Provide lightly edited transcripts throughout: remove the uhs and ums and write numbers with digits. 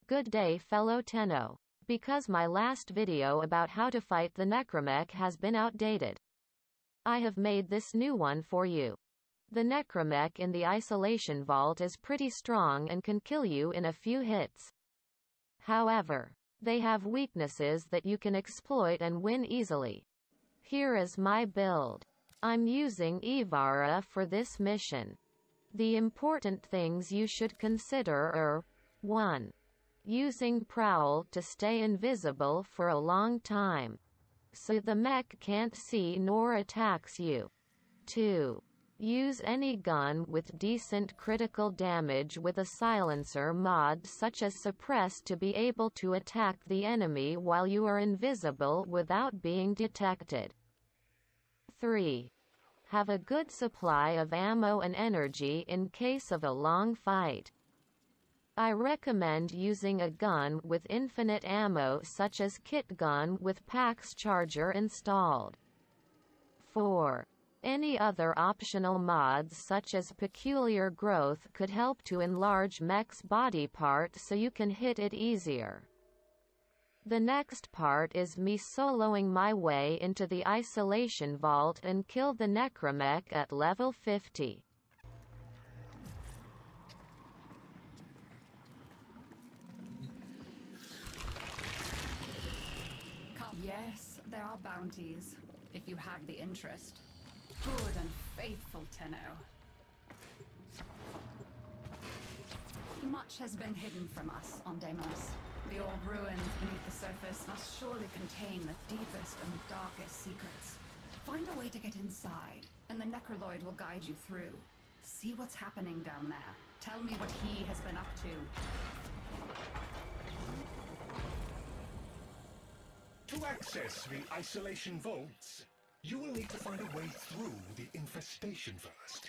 Good day fellow Tenno. Because my last video about how to fight the Necromech has been outdated, I have made this new one for you. The Necromech in the Isolation Vault is pretty strong and can kill you in a few hits. However, they have weaknesses that you can exploit and win easily. Here is my build. I'm using Ivara for this mission. The important things you should consider are 1. Using Prowl to stay invisible for a long time, so the mech can't see nor attacks you. 2. Use any gun with decent critical damage with a silencer mod such as Suppress to be able to attack the enemy while you are invisible without being detected. 3. Have a good supply of ammo and energy in case of a long fight. I recommend using a gun with infinite ammo such as Kit Gun with PAX Charger installed. 4. Any other optional mods such as Peculiar Growth could help to enlarge mech's body part so you can hit it easier. The next part is me soloing my way into the Isolation Vault and kill the Necromech at level 50. Yes, there are bounties, if you have the interest. Good and faithful Tenno. Much has been hidden from us on Deimos. The old ruins beneath the surface must surely contain the deepest and darkest secrets. Find a way to get inside, and the Necroloid will guide you through. See what's happening down there. Tell me what he has been up to. To access the Isolation Vaults, you will need to find a way through the infestation first.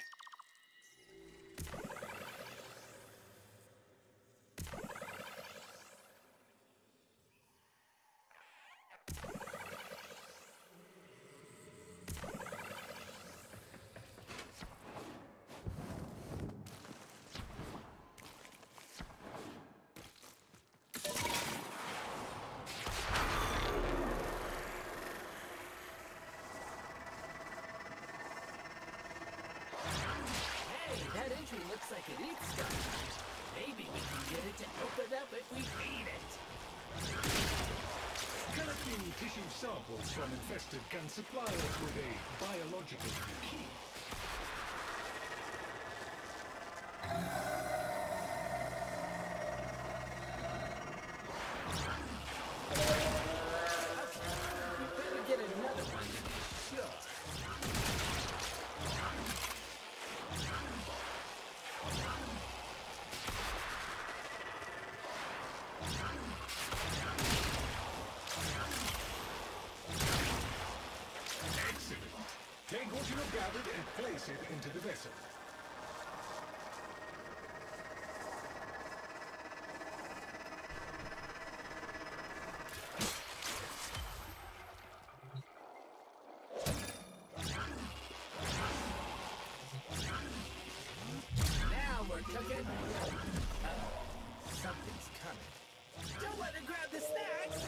That entry looks like it eats stuff. Maybe we can get it to open up if we feed it. Collecting tissue samples from infested can supply us with a biological key. We better get another one to be sure. Take what you have gathered and place it into the vessel. Now we're cooking. Something's coming. Don't let her grab the snacks!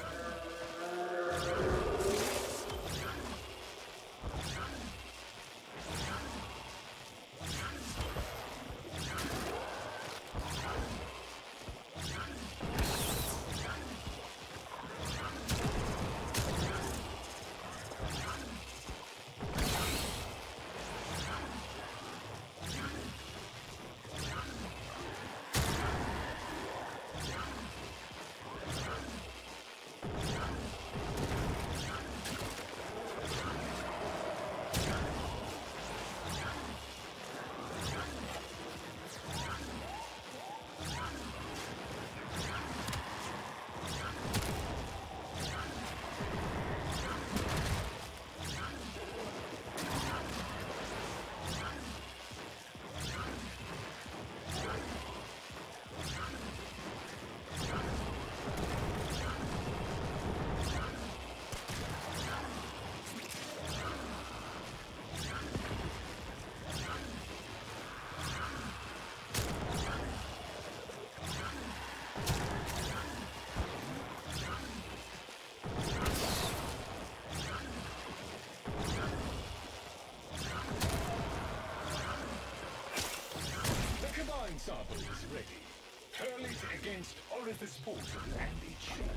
against Orifice Portal and its shield.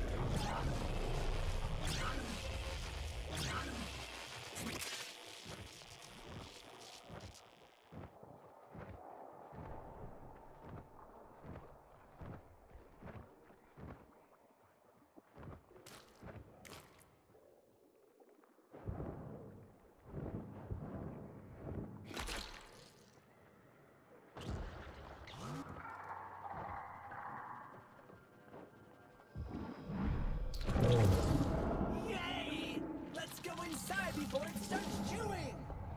Yay! Let's go inside before it starts chewing!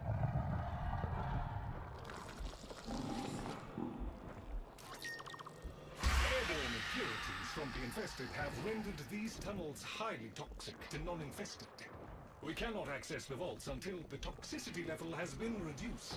Airborne impurities from the infested have rendered these tunnels highly toxic to non-infested. We cannot access the vaults until the toxicity level has been reduced.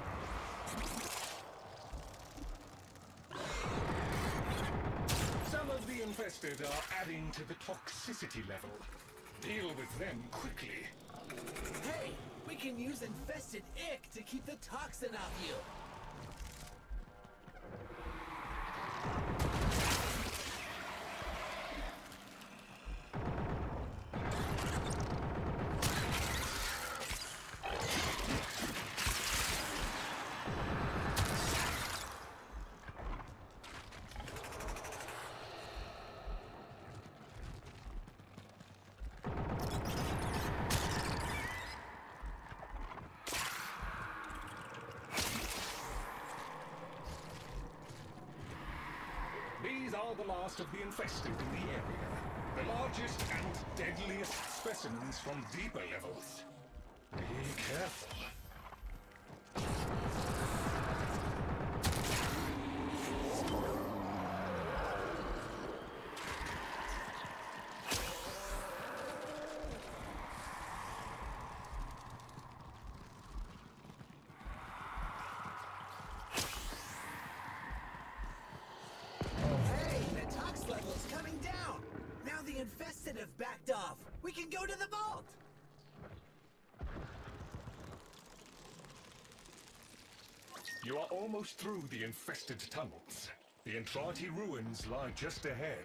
Some of the infested are adding to the toxicity level. Deal with them quickly. Hey, we can use infested ick to keep the toxin off you. These are the last of the infested in the area. The largest and deadliest specimens from deeper levels. Be careful. Hey, the tox level's coming down! Now the infested have backed off. We can go to the vault! You are almost through the infested tunnels. The Entrati ruins lie just ahead.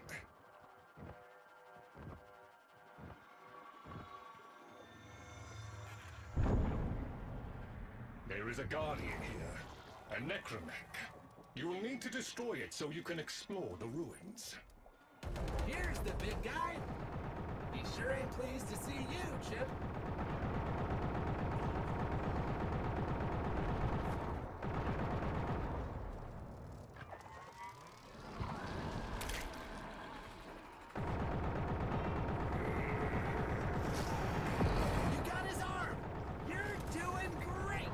There is a guardian here, a necromech. You will need to destroy it so you can explore the ruins. Here's the big guy! He sure ain't pleased to see you, Chip. You got his arm! You're doing great!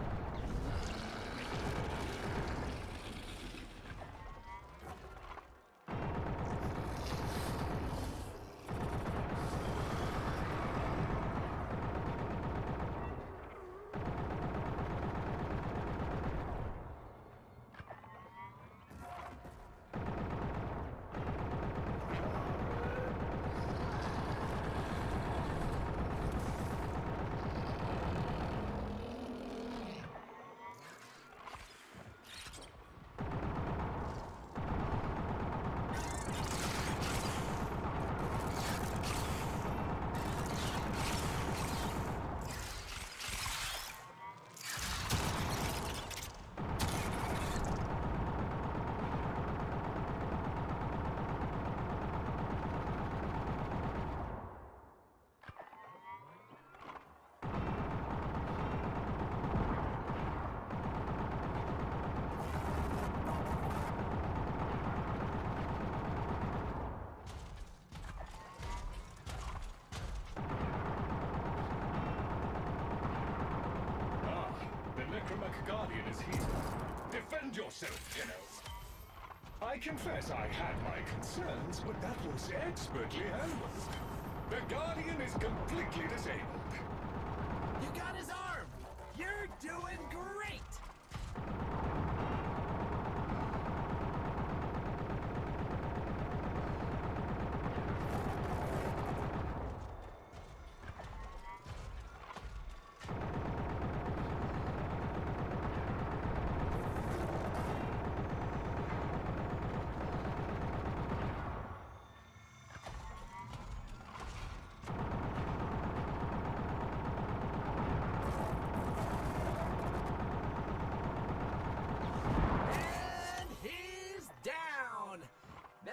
Necromech Guardian is here. Defend yourself, Tenno. I confess I had my concerns, but that was expertly handled. The Guardian is completely disabled. You got his arm! You're doing great!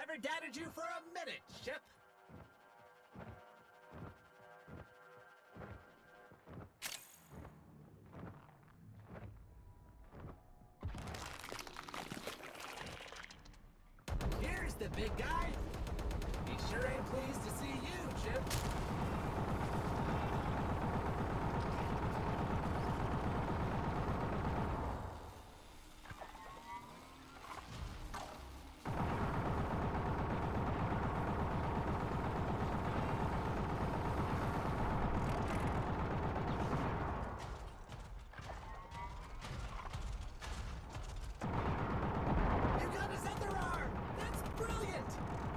Never doubted you for a minute, ship. Here's the big guy. He sure ain't pleased to see you, Chip. You got his other arm! That's brilliant!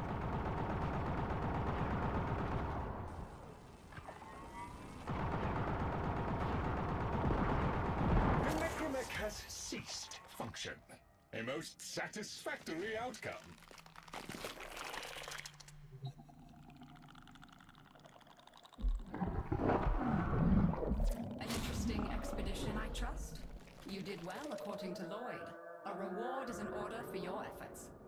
The necromech has ceased function. A most satisfactory outcome. An interesting expedition, I trust. You did well, according to Lloyd. A reward is in order for your efforts.